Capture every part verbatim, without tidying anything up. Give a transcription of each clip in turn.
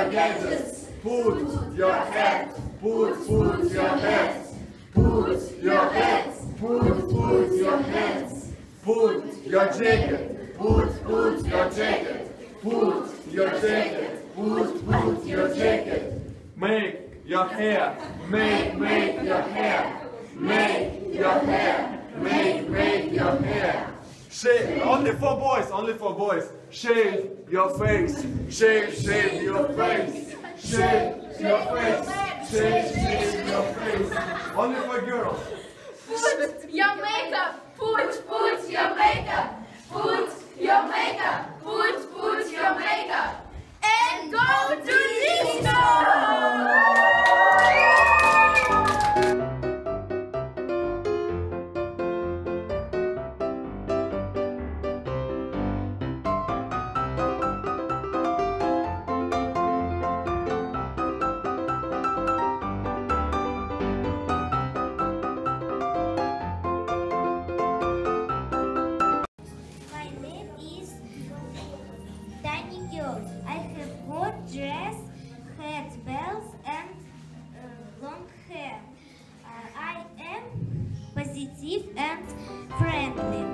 your gadgets. Put your hat. Put, put your hat. Put your hat. Put, put your hands. Put your jacket. Put, put your jacket. Put your jacket. Put, put your jacket. Make your hair. Make, make your hair. Make your hair. Make, make your hair. Shave, only for boys, only for boys. Shave your face. Shave, shave your face. Shave your face. Shave, shave your face. Only for girls. Put your makeup. Put, put your makeup. Put your makeup. Put, put your makeup. And go to disco! I have hot dress, hat, bells, and uh, long hair. Uh, I am positive and friendly.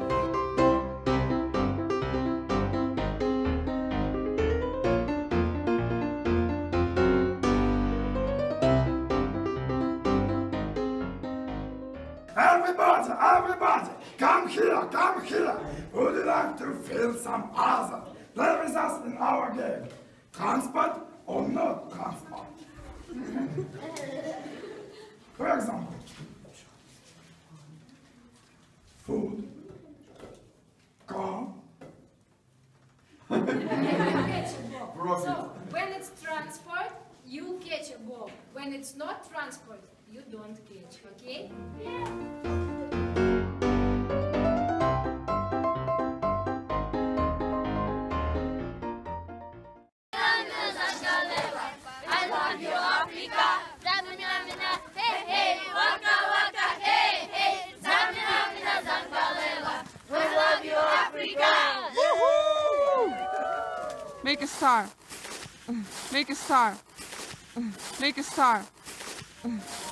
Everybody, everybody, come here, come here. Would you like to feel some other? Play with us in our game. Transport or not transport? For example, food, car. Catch a ball. So, when it's transport, you catch a ball. When it's not transport, you don't catch, okay? Yeah. Make a star. Make a star. Make a star.